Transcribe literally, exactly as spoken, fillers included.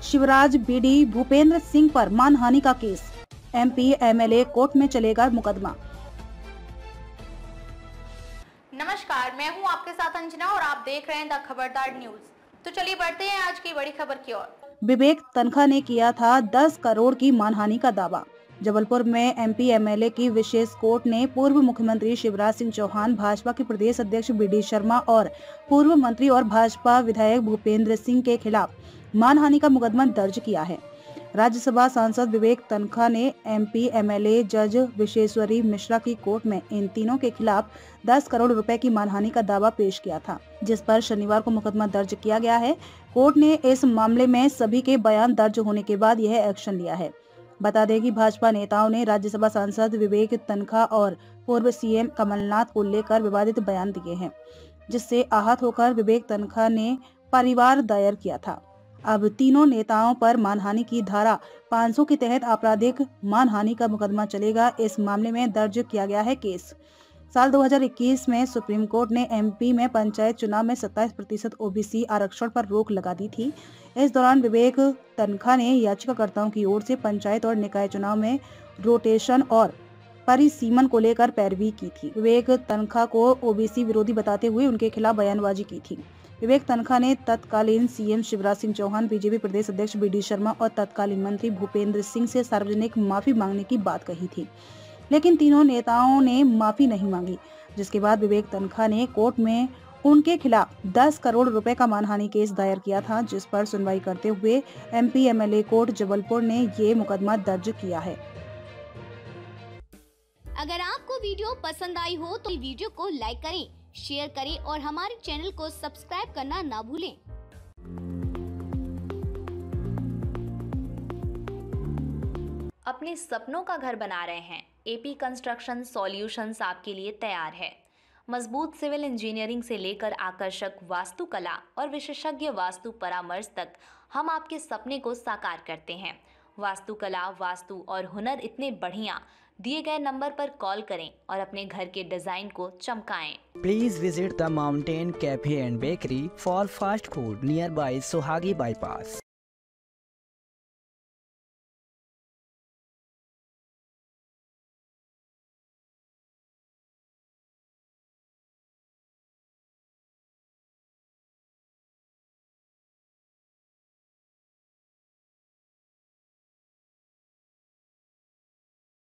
Shivraj BD Bhupendra Singh पर मानहानि का केस, एमपी एमएलए कोर्ट में चलेगा मुकदमा। नमस्कार, मैं हूं आपके साथ अंजना और आप देख रहे हैं द खबरदार न्यूज। तो चलिए बढ़ते हैं आज की बड़ी खबर की ओर। विवेक तनखा ने किया था दस करोड़ की मानहानि का दावा। जबलपुर में एमपी एमएलए की विशेष कोर्ट ने पूर्व मुख्यमंत्री शिवराज सिंह चौहान, भाजपा के प्रदेश अध्यक्ष बीडी शर्मा और पूर्व मंत्री और भाजपा विधायक भूपेंद्र सिंह के खिलाफ मानहानि का मुकदमा दर्ज किया है। राज्यसभा सांसद विवेक तनखा ने एमपी एमएलए जज विश्वेश्वरी मिश्रा की कोर्ट में इन तीनों के खिलाफ दस करोड़ रुपए की मानहानि का दावा पेश किया था, जिस पर शनिवार को मुकदमा दर्ज किया गया है। कोर्ट ने इस मामले में सभी के बयान दर्ज होने के बाद यह एक्शन लिया है। बता दें कि भाजपा नेताओं ने राज्यसभा सांसद विवेक तनखा और पूर्व सीएम कमलनाथ को लेकर विवादित बयान दिए हैं, जिससे आहत होकर विवेक तनखा ने परिवार दायर किया था। अब तीनों नेताओं पर मानहानि की धारा पाँच सौ के तहत आपराधिक मानहानि का मुकदमा चलेगा। इस मामले में दर्ज किया गया है केस। साल दो हज़ार इक्कीस में सुप्रीम कोर्ट ने एमपी में पंचायत चुनाव में सत्ताईस प्रतिशत ओबीसी आरक्षण पर रोक लगा दी थी। इस दौरान विवेक तनखा ने याचिकाकर्ताओं की ओर से पंचायत और निकाय चुनाव में रोटेशन और परिसीमन को लेकर पैरवी की थी। विवेक तनखा को ओबीसी विरोधी बताते हुए उनके खिलाफ बयानबाजी की थी। विवेक तनखा ने तत्कालीन सीएम शिवराज सिंह चौहान, बीजेपी प्रदेश अध्यक्ष बीडी शर्मा और तत्कालीन मंत्री भूपेंद्र सिंह से सार्वजनिक माफी मांगने की बात कही थी, लेकिन तीनों नेताओं ने माफी नहीं मांगी, जिसके बाद विवेक तनखा ने कोर्ट में उनके खिलाफ दस करोड़ रुपए का मानहानि केस दायर किया था, जिस पर सुनवाई करते हुए एमपी एमएलए कोर्ट जबलपुर ने ये मुकदमा दर्ज किया है। अगर आपको वीडियो पसंद आई हो तो वीडियो को लाइक करें, शेयर करें और हमारे चैनल को सब्सक्राइब करना ना भूलें। अपने सपनों का घर बना रहे हैं? एपी कंस्ट्रक्शन सॉल्यूशंस आपके लिए तैयार है। मजबूत सिविल इंजीनियरिंग से लेकर आकर्षक वास्तुकला और विशेषज्ञ वास्तु परामर्श तक हम आपके सपने को साकार करते हैं। वास्तुकला, वास्तु और हुनर इतने बढ़िया, दिए गए नंबर पर कॉल करें और अपने घर के डिजाइन को चमकाएं। Please visit the Mountain Cafe and Bakery for fast food nearby Sohagi Bypass.